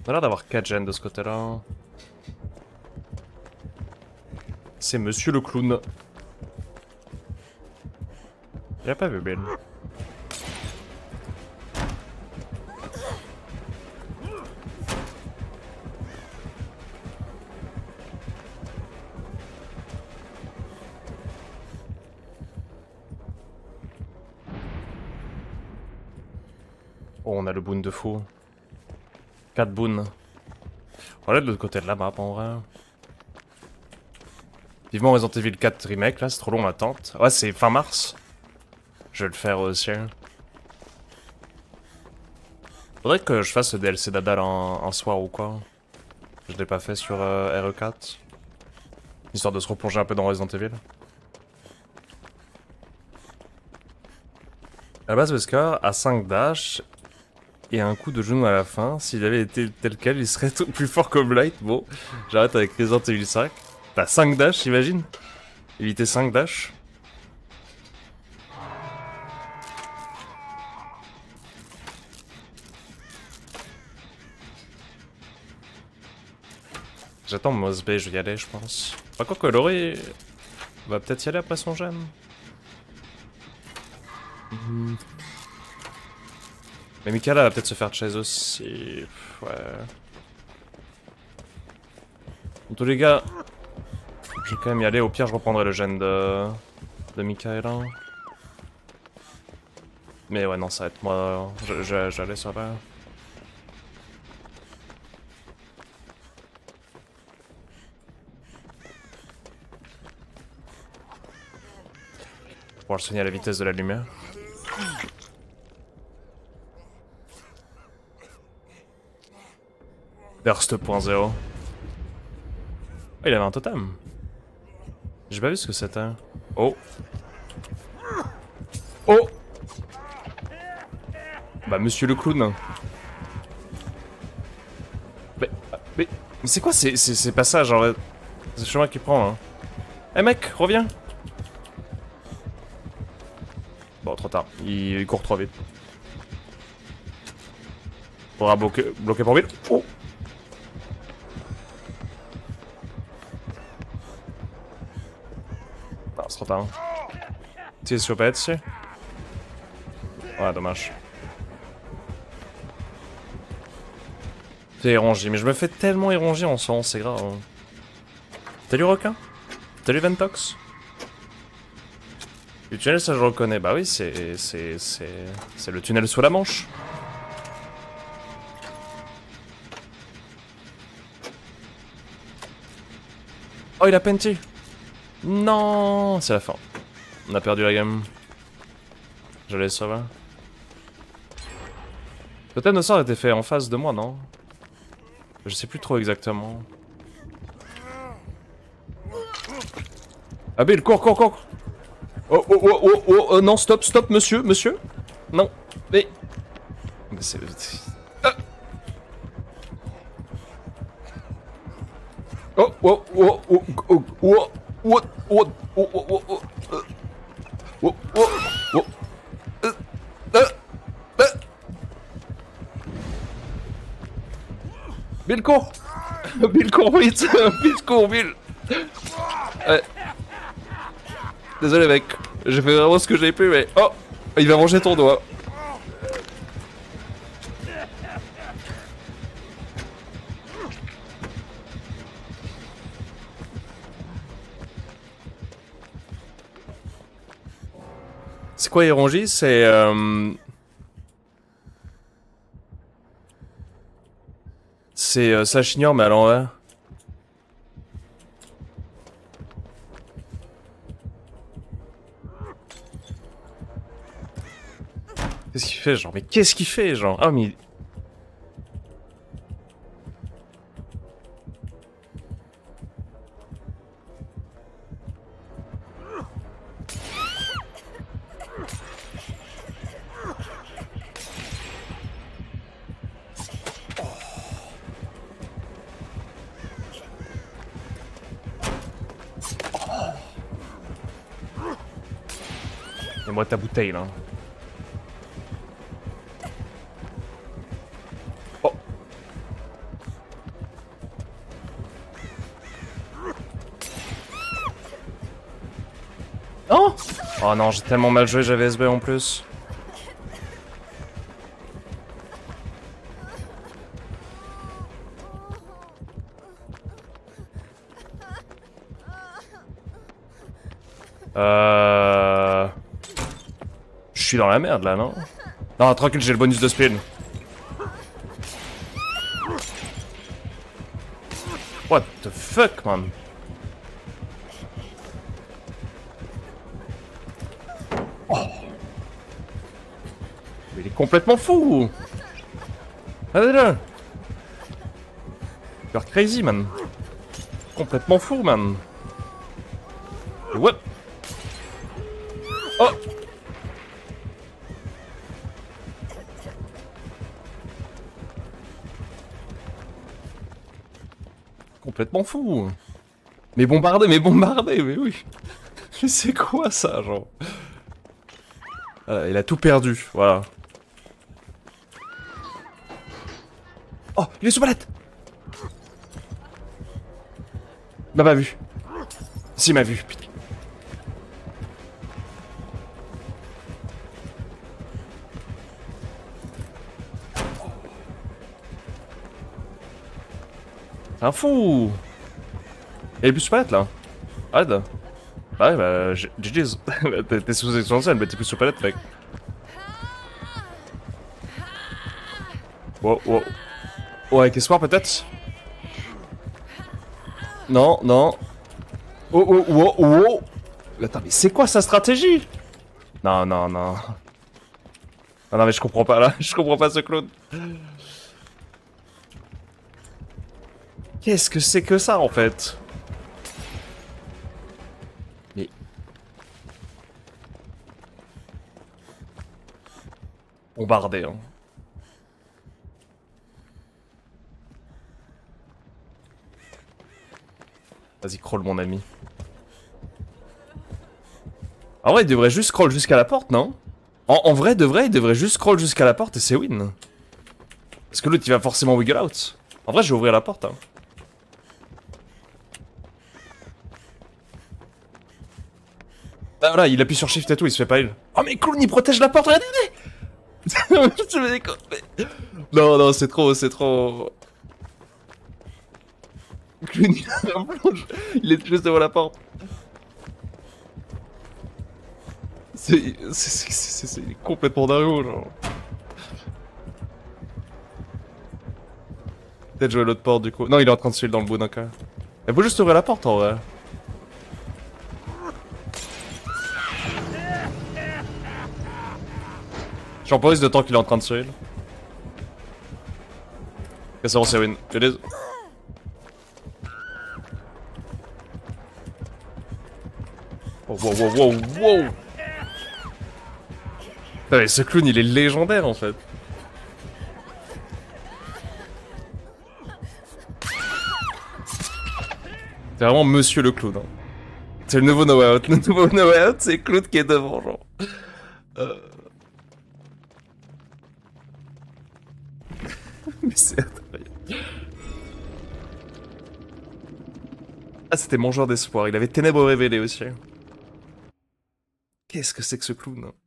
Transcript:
On a l'air d'avoir 4 gènes de ce côté-là. C'est Monsieur le Clown. Il a pas vu Bill. Oh, on a le boon de fou. 4 boons. On va aller de l'autre côté de la map en vrai. Vivement Resident Evil 4 Remake, là c'est trop long l'attente. Ouais, c'est fin mars. Je vais le faire aussi. Faudrait que je fasse le DLC d'Adal en soir ou quoi. Je l'ai pas fait sur RE4. Histoire de se replonger un peu dans Resident Evil. À la base, Wesker a 5 dash et un coup de genou à la fin. S'il avait été tel quel, il serait tout plus fort que Blight. Bon, j'arrête avec Resident Evil 5. T'as 5 dash, j'imagine? Éviter 5 dash. J'attends Mosby, je vais y aller, je pense. Pas quoi que Laurie va peut-être y aller après son gène. Mais Mikala va peut-être se faire chase aussi. Ouais. En tous les cas, je vais quand même y aller. Au pire, je reprendrai le gène de Mikaela. Mais ouais, non, ça va être moi. J'allais sur là. Pour le soigner à la vitesse de la lumière. Burst 2.0. Oh, il avait un totem. J'ai pas vu ce que c'était. Oh. Oh. Bah, monsieur le clown. Mais c'est quoi ces passages en fait? C'est le chemin qui prend, hein. Eh mec, reviens. Bon, trop tard. Il court trop vite. Faudra bloquer pour vite. Oh. Non, c'est trop tard. Tu sais, pas être ici. Ouais, dommage. C'est érongé, mais je me fais tellement éronger en ce moment, c'est grave. T'as lu requin? T'as lu Ventox? Le tunnel, ça je reconnais. Bah oui, c'est le tunnel sous la Manche. Oh, il a penti. Non, c'est la fin. On a perdu la game. J'allais sauver. Le thème de sort était fait en face de moi, non? Je sais plus trop exactement. Ah Bill, cours. Oh, non, stop, monsieur. Non, mais c'est... Ah. Bill, cours. Bill, cours vite. Bill. Désolé mec, j'ai fait vraiment ce que j'ai pu mais... Oh, il va manger ton doigt. C'est quoi Ironji? C'est... C'est Sachignor mais à l'envers. Qu'est-ce qu'il fait, genre? Mais qu'est-ce qu'il fait, genre? Ah, mais... Et moi ta bouteille, là. Oh. Oh non, j'ai tellement mal joué, j'avais SB en plus. Je suis dans la merde là, non? Non, tranquille, j'ai le bonus de spin. What the fuck, man? Oh. Mais il est complètement fou! Allez là! You're crazy, man. Complètement fou, man. What? Oh! Complètement fou. Mais bombardé, mais oui. Mais c'est quoi ça, genre? Voilà, il a tout perdu, voilà. Oh, il est sous palette. Il m'a pas vu. Si, il m'a vu, putain. C'est un fou. Il est plus sous palette, là. Arrête, là. Bah ouais, bah, GG's. T'es sous exponentielle, mais t'es plus sous palette, mec. Wow, wow. Ouais, qu'espoir, peut-être? Non, non. Oh, oh, oh, oh. Attends, mais c'est quoi sa stratégie? Non, non, non. Ah non, mais je comprends pas, là. Je comprends pas ce clown. Qu'est-ce que c'est que ça, en fait? Mais... bombardé, hein. Vas-y, crawl, mon ami. En vrai, il devrait juste scroll jusqu'à la porte, non? En vrai, il devrait juste scroll jusqu'à la porte et c'est win. Parce que l'autre, il va forcément wiggle out. En vrai, je vais ouvrir la porte, hein. Ah voilà, il appuie sur shift et tout, il se fait pas heal. Oh mais clown, il protège la porte, regardez. Je me déconne, mais... Non, non, c'est trop, c'est trop... Clown, il est juste devant la porte. C'est complètement dingo, genre. Peut-être jouer l'autre porte, du coup. Non, il est en train de se heal dans le bout d'un cas. Il faut juste ouvrir la porte, en vrai. J'emporise de temps qu'il est en train de se heal. Ok, c'est bon, c'est win. GD's. Oh, wow, wow, wow, wow. Putain, mais ce clown, il est légendaire, en fait. C'est vraiment monsieur le clown. Hein. C'est le nouveau No Way Out. Le nouveau No Way Out, c'est Clown qui est devant, genre. Mais c'est incroyable. Ah, c'était mon joueur d'espoir. Il avait Ténèbres révélées aussi. Qu'est-ce que c'est que ce clown?